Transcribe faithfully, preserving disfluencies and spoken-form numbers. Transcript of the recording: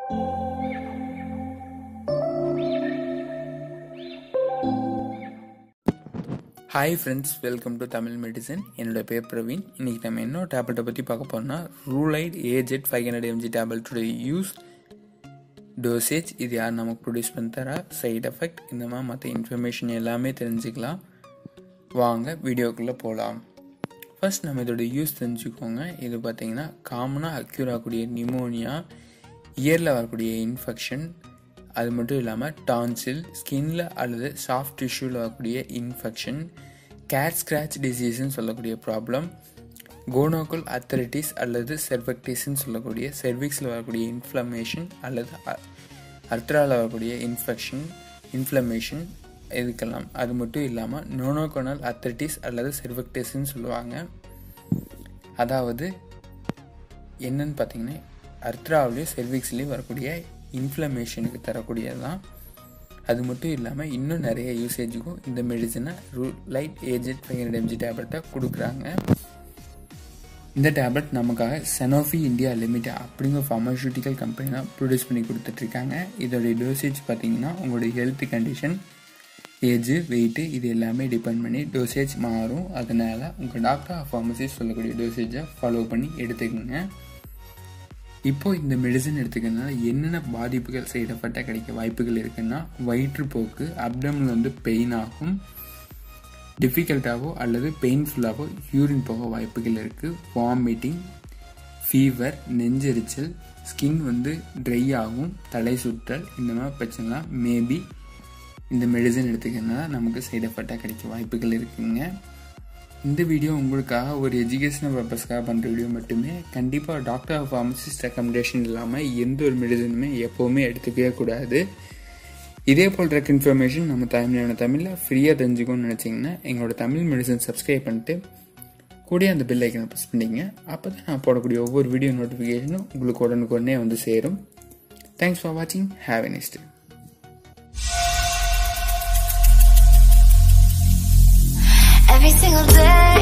Hi friends, welcome to Tamil Medicine. என்னோட பேர் பிரவீன். இன்னைக்கு நம்ம என்ன டேப்லெட்டை பற்றி பார்க்க போறோம்னா Rulide A Z five hundred milligrams டேப்லெட்டோட யூஸ், dosage, இது யார் நமக்கு ப்ரொடியூஸ் பண்ணி தரா, சைடு எஃபெக்ட், இந்த மாதிரி மற்ற இன்ஃபர்மேஷன் எல்லாமே தெரிஞ்சுக்கலாம். வாங்க வீடியோக்குள்ளே போகலாம். ஃபர்ஸ்ட் நம்ம இதோட யூஸ் தெரிஞ்சுக்கோங்க. இது பார்த்தீங்கன்னா காமனாக அக்யூர் ஆகக்கூடிய நிமோனியா, இயரில் வரக்கூடிய இன்ஃபெக்ஷன், அது மட்டும் இல்லாமல் டான்சில், ஸ்கின்ல அல்லது சாஃப்ட் டிஷ்யூவில் வரக்கூடிய இன்ஃபெக்ஷன், கேட் ஸ்க்ராச் டிசீஸ்ன்னு சொல்லக்கூடிய ப்ராப்ளம், கோனோகல் அத்தரிட்டிஸ் அல்லது செர்வெக்டிஸ்ன்னு சொல்லக்கூடிய செர்விக்ஸில் வரக்கூடிய இன்ஃப்ளமேஷன் அல்லது அர்த்ராவில் வரக்கூடிய இன்ஃபெக்ஷன் இன்ஃப்ளமேஷன் இதுக்கெல்லாம். அது மட்டும் இல்லாமல் நோனோகோனல் அத்தரிட்டிஸ் அல்லது செர்வெக்டிஸ்ன்னு சொல்லுவாங்க. அதாவது என்னன்னு பார்த்தீங்கன்னா அர்த்ராவிலையும் செர்விக்ஸ்லேயும் வரக்கூடிய இன்ஃப்ளமேஷனுக்கு தரக்கூடியது தான். அது மட்டும் இல்லாமல் இன்னும் நிறைய யூசேஜுக்கும் இந்த மெடிசனை Rulide A Z five hundred milligrams டேப்லெட்டை கொடுக்குறாங்க. இந்த டேப்லெட் நமக்காக Sanofi இந்தியா லிமிடெட் அப்படிங்கிற ஃபார்மசூட்டிக்கல் கம்பெனி தான் ப்ரொடியூஸ் பண்ணி கொடுத்துட்ருக்காங்க. இதோடைய டோசேஜ் பார்த்தீங்கன்னா உங்களுடைய ஹெல்த் கண்டிஷன், ஏஜ், வெயிட்டு இது எல்லாமே டிபெண்ட் பண்ணி டோசேஜ் மாறும். அதனால் உங்கள் டாக்டர் ஃபார்மசிஸ்ட் சொல்லக்கூடிய டோசேஜை ஃபாலோ பண்ணி எடுத்துக்கோங்க. இப்போ இந்த மெடிசன் எடுத்துக்கிறதுனால என்னென்ன பாதிப்புகள் சைடு எஃபெக்டாக கிடைக்க வாய்ப்புகள் இருக்குன்னா, வயிற்றுப்போக்கு, அப்டமில் வந்து பெயின் ஆகும், டிஃபிகல்ட்டாகவோ அல்லது பெயின்ஃபுல்லாகவோ யூரின் போக வாய்ப்புகள் இருக்குது, வாமிட்டிங், ஃபீவர், நெஞ்செரிச்சல், ஸ்கின் வந்து ட்ரை ஆகும், தலை சுற்றல், இந்த மாதிரி பிரச்சனைலாம் மேபி இந்த மெடிசன் எடுத்துக்கிறதுனால நமக்கு சைடு எஃபெக்டாக கிடைக்க வாய்ப்புகள் இருக்குங்க. இந்த வீடியோ உங்களுக்காக ஒரு எஜுகேஷனல் பர்பஸ்க்காக பண்ணுற வீடியோ மட்டுமே. கண்டிப்பாக டாக்டர் ஃபார்மசிஸ்ட் ரெக்கமெண்டேஷன் இல்லாமல் எந்த ஒரு மெடிசனுமே எப்போவுமே எடுத்துக்கவே கூடாது. இதே போல் இருக்க இன்ஃபர்மேஷன் நம்ம தமிழான தமிழில் ஃப்ரீயாக தெரிஞ்சுக்கணும்னு நினச்சிங்கன்னா எங்களோட தமிழ் மெடிசன் சப்ஸ்கிரைப் பண்ணிட்டு கூட அந்த பெல் ஐக்கனை ப்ரெஸ் பண்ணிங்க. அப்போ தான் நான் போடக்கூடிய ஒவ்வொரு வீடியோ நோட்டிஃபிகேஷனும் உங்களுக்கு உடனுக்குடனே வந்து சேரும். தேங்க்ஸ் ஃபார் வாட்சிங். Have a nice day. Every single day